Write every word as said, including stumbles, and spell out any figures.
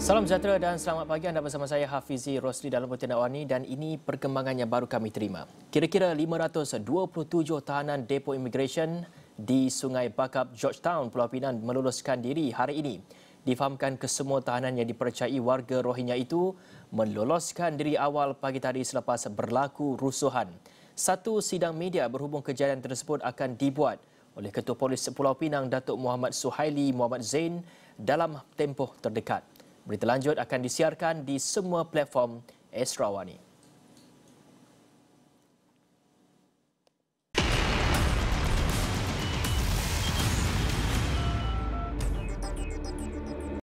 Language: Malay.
Salam sejahtera dan selamat pagi. Anda bersama saya Hafizi Rosli dalam Buletin Dakwani dan ini perkembangan yang baru kami terima. Kira-kira lima ratus dua puluh tujuh tahanan depo imigresen di Sungai Bakap, Georgetown, Pulau Pinang meluluskan diri hari ini. Difahamkan kesemua tahanan yang dipercayai warga Rohingya itu meloloskan diri awal pagi tadi selepas berlaku rusuhan. Satu sidang media berhubung kejadian tersebut akan dibuat oleh Ketua Polis Pulau Pinang, Datuk Muhammad Suhaili Muhammad Zain dalam tempoh terdekat. Berita lanjut akan disiarkan di semua platform Esrawani.